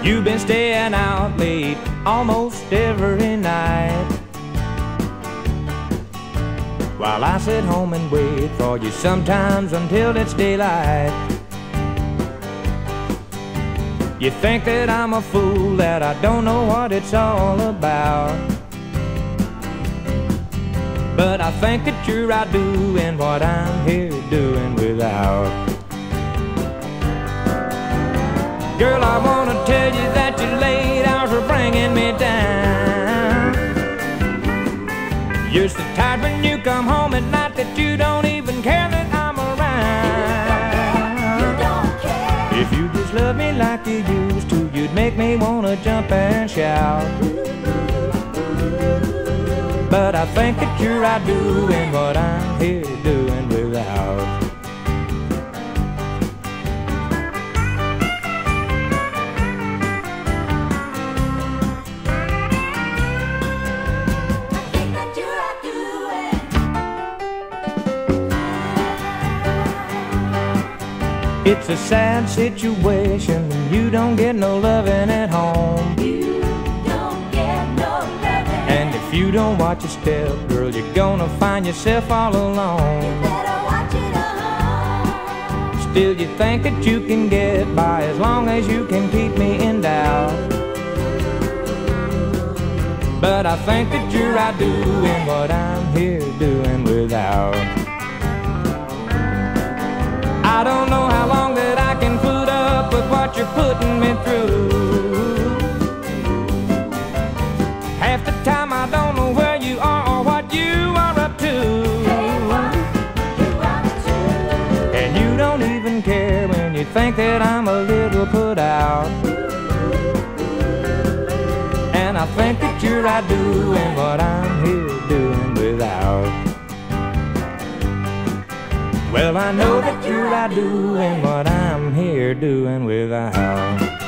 You've been staying out late almost every night, while I sit home and wait for you sometimes until it's daylight. You think that I'm a fool, that I don't know what it's all about, but I think that you're right doing what I'm here doing without. Girl, I wanna tell you that your late hours are bringing me down. You're so tired when you come home at night that you don't even care that I'm around. You don't care. If you just love me like you used to, you'd make me wanna jump and shout. But I think that you're right doing what I'm here doing without. It's a sad situation when you don't get no loving at home. You don't get no loving. And if you don't watch your step, girl, you're gonna find yourself all alone. You better watch it alone. Still you think that you can get by as long as you can keep me in doubt. But I think that you're right doing what I'm here doing without. I don't know how long that I can put up with what you're putting me through. Half the time I don't know where you are or what you are up to. And you don't even care when you think that I'm a little put out. And I think that you're right doing what I'm here doing without. Well, I know that you're right doing what I'm here doing without.